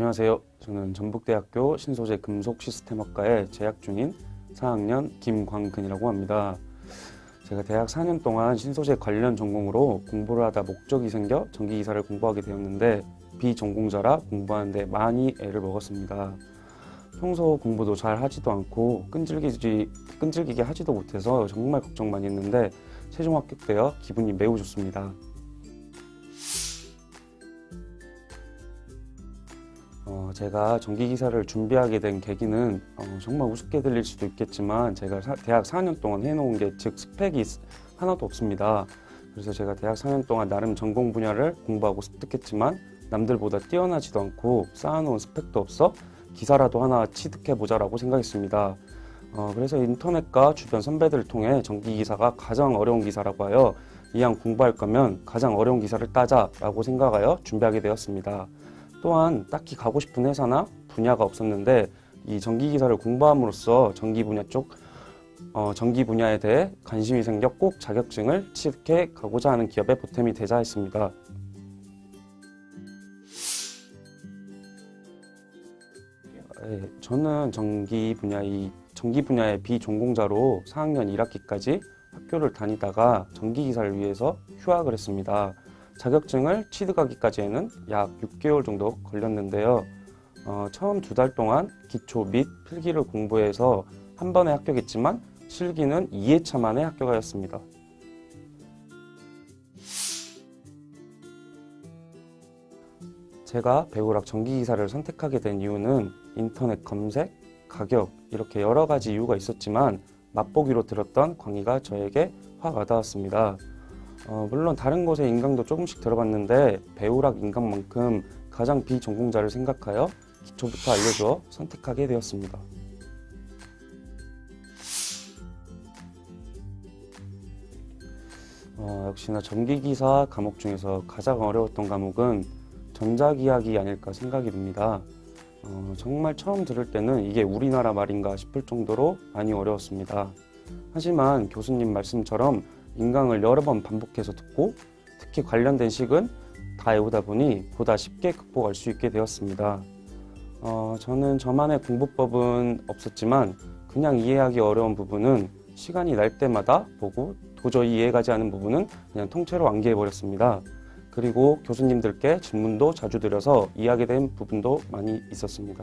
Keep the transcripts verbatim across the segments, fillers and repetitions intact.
안녕하세요. 저는 전북대학교 신소재 금속시스템학과에 재학 중인 사 학년 김광근이라고 합니다. 제가 대학 사 년 동안 신소재 관련 전공으로 공부를 하다 목적이 생겨 전기기사를 공부하게 되었는데 비전공자라 공부하는데 많이 애를 먹었습니다. 평소 공부도 잘 하지도 않고 끈질기지, 끈질기게 하지도 못해서 정말 걱정 많이 했는데 최종 합격되어 기분이 매우 좋습니다. 어, 제가 전기기사를 준비하게 된 계기는 어, 정말 우습게 들릴 수도 있겠지만 제가 사, 대학 사 년 동안 해놓은 게 즉 스펙이 하나도 없습니다. 그래서 제가 대학 사 년 동안 나름 전공 분야를 공부하고 습득했지만 남들보다 뛰어나지도 않고 쌓아놓은 스펙도 없어 기사라도 하나 취득해보자라고 생각했습니다. 어, 그래서 인터넷과 주변 선배들을 통해 전기기사가 가장 어려운 기사라고 하여 이왕 공부할 거면 가장 어려운 기사를 따자라고 생각하여 준비하게 되었습니다. 또한 딱히 가고 싶은 회사나 분야가 없었는데 이 전기기사를 공부함으로써 전기 분야 쪽 어, 전기 분야에 대해 관심이 생겨 꼭 자격증을 취득해 가고자 하는 기업에 보탬이 되자 했습니다. 네, 저는 전기 분야의 전기 분야의 비전공자로 사 학년 일 학기까지 학교를 다니다가 전기기사를 위해서 휴학을 했습니다. 자격증을 취득하기까지에는 약 육 개월 정도 걸렸는데요. 어, 처음 두 달 동안 기초 및 필기를 공부해서 한 번에 합격했지만 실기는 이 회차 만에 합격하였습니다. 제가 배우락 전기기사를 선택하게 된 이유는 인터넷 검색, 가격 이렇게 여러 가지 이유가 있었지만 맛보기로 들었던 강의가 저에게 확 와닿았습니다. 어, 물론 다른 곳의 인강도 조금씩 들어봤는데 배우락 인강만큼 가장 비전공자를 생각하여 기초부터 알려주어 선택하게 되었습니다. 어, 역시나 전기기사 과목 중에서 가장 어려웠던 과목은 전자기학이 아닐까 생각이 듭니다. 어, 정말 처음 들을 때는 이게 우리나라 말인가 싶을 정도로 많이 어려웠습니다. 하지만 교수님 말씀처럼 인강을 여러 번 반복해서 듣고 특히 관련된 식은 다 외우다 보니 보다 쉽게 극복할 수 있게 되었습니다. 어, 저는 저만의 공부법은 없었지만 그냥 이해하기 어려운 부분은 시간이 날 때마다 보고 도저히 이해가지 않은 부분은 그냥 통째로 암기해버렸습니다. 그리고 교수님들께 질문도 자주 드려서 이해하게 된 부분도 많이 있었습니다.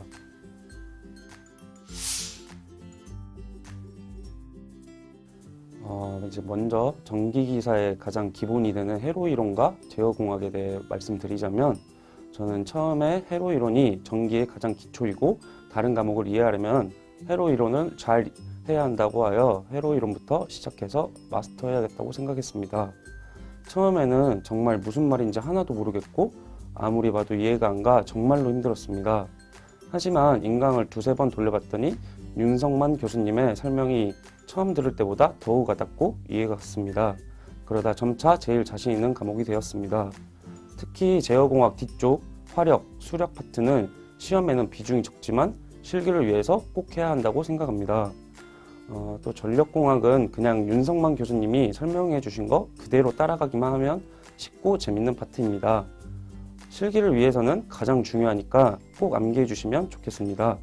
어, 이제 먼저 전기기사의 가장 기본이 되는 회로이론과 제어공학에 대해 말씀드리자면 저는 처음에 회로이론이 전기의 가장 기초이고 다른 과목을 이해하려면 회로이론을 잘 해야 한다고 하여 회로이론부터 시작해서 마스터해야겠다고 생각했습니다. 처음에는 정말 무슨 말인지 하나도 모르겠고 아무리 봐도 이해가 안 가 정말로 힘들었습니다. 하지만 인강을 두세 번 돌려봤더니 윤성만 교수님의 설명이 처음 들을 때보다 더욱 와닿고 이해가 갔습니다. 그러다 점차 제일 자신 있는 과목이 되었습니다. 특히 제어공학 뒤쪽 화력, 수력 파트는 시험에는 비중이 적지만 실기를 위해서 꼭 해야 한다고 생각합니다. 어, 또 전력공학은 그냥 윤성만 교수님이 설명해 주신 거 그대로 따라가기만 하면 쉽고 재밌는 파트입니다. 실기를 위해서는 가장 중요하니까 꼭 암기해 주시면 좋겠습니다.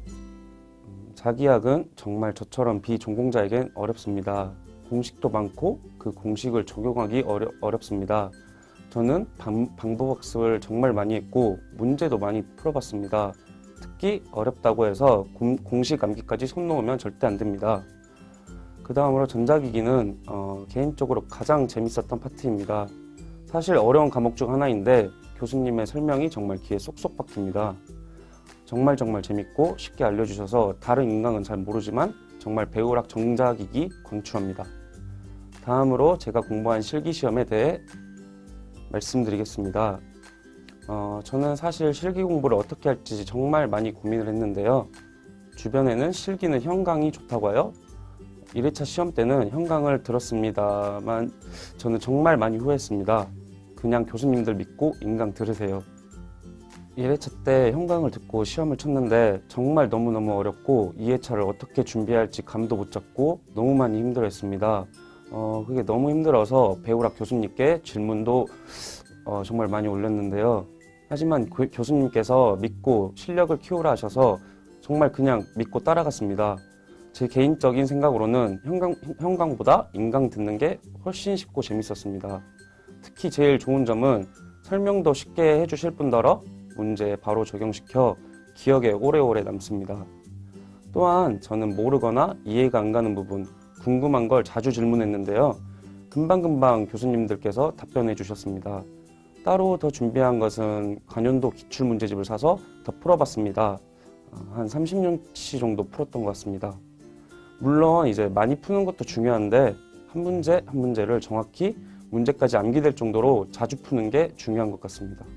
자기학은 정말 저처럼 비전공자에겐 어렵습니다. 공식도 많고 그 공식을 적용하기 어려, 어렵습니다. 저는 방, 방법학습을 정말 많이 했고 문제도 많이 풀어봤습니다. 특히 어렵다고 해서 공, 공식 암기까지 손 놓으면 절대 안 됩니다. 그 다음으로 전자기기는 어, 개인적으로 가장 재밌었던 파트입니다. 사실 어려운 과목 중 하나인데 교수님의 설명이 정말 귀에 쏙쏙 박힙니다. 정말 정말 재밌고 쉽게 알려주셔서 다른 인강은 잘 모르지만 정말 배우락 전자기기 강추합니다. 다음으로 제가 공부한 실기시험에 대해 말씀드리겠습니다. 어, 저는 사실 실기 공부를 어떻게 할지 정말 많이 고민을 했는데요. 주변에는 실기는 현강이 좋다고 하여 일 회차 시험 때는 현강을 들었습니다만 저는 정말 많이 후회했습니다. 그냥 교수님들 믿고 인강 들으세요. 일 회차 때 현강을 듣고 시험을 쳤는데 정말 너무너무 어렵고 이 회차를 어떻게 준비할지 감도 못 잡고 너무 많이 힘들어했습니다. 어, 그게 너무 힘들어서 배우락 교수님께 질문도 어, 정말 많이 올렸는데요. 하지만 교, 교수님께서 믿고 실력을 키우라 하셔서 정말 그냥 믿고 따라갔습니다. 제 개인적인 생각으로는 현강, 현강보다 인강 듣는 게 훨씬 쉽고 재밌었습니다. 특히 제일 좋은 점은 설명도 쉽게 해주실 뿐더러 문제에 바로 적용시켜 기억에 오래오래 남습니다. 또한 저는 모르거나 이해가 안 가는 부분, 궁금한 걸 자주 질문했는데요. 금방금방 교수님들께서 답변해 주셨습니다. 따로 더 준비한 것은 관연도 기출문제집을 사서 더 풀어봤습니다. 한 삼십 년치 정도 풀었던 것 같습니다. 물론 이제 많이 푸는 것도 중요한데 한 문제 한 문제를 정확히 문제까지 암기될 정도로 자주 푸는 게 중요한 것 같습니다.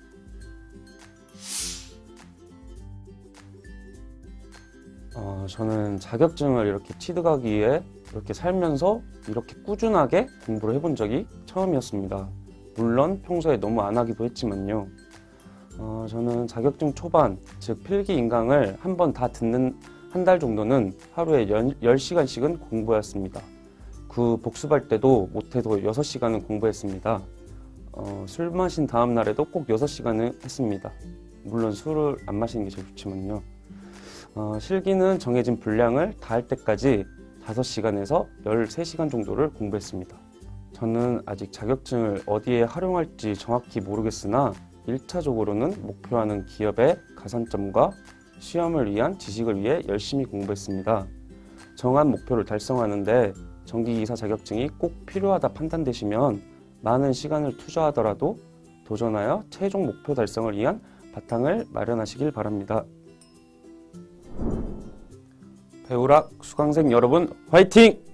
어, 저는 자격증을 이렇게 취득하기 위해 이렇게 살면서 이렇게 꾸준하게 공부를 해본 적이 처음이었습니다. 물론 평소에 너무 안 하기도 했지만요. 어, 저는 자격증 초반, 즉 필기 인강을 한 번 다 듣는 한 달 정도는 하루에 열 시간씩은 공부했습니다. 그 복습할 때도 못해도 여섯 시간은 공부했습니다. 어, 술 마신 다음 날에도 꼭 여섯 시간은 했습니다. 물론 술을 안 마시는 게 제일 좋지만요. 어, 실기는 정해진 분량을 다 할 때까지 다섯 시간에서 열세 시간 정도를 공부했습니다. 저는 아직 자격증을 어디에 활용할지 정확히 모르겠으나 일 차적으로는 목표하는 기업의 가산점과 시험을 위한 지식을 위해 열심히 공부했습니다. 정한 목표를 달성하는데 전기기사 자격증이 꼭 필요하다 판단되시면 많은 시간을 투자하더라도 도전하여 최종 목표 달성을 위한 바탕을 마련하시길 바랍니다. 배우락 수강생 여러분 화이팅!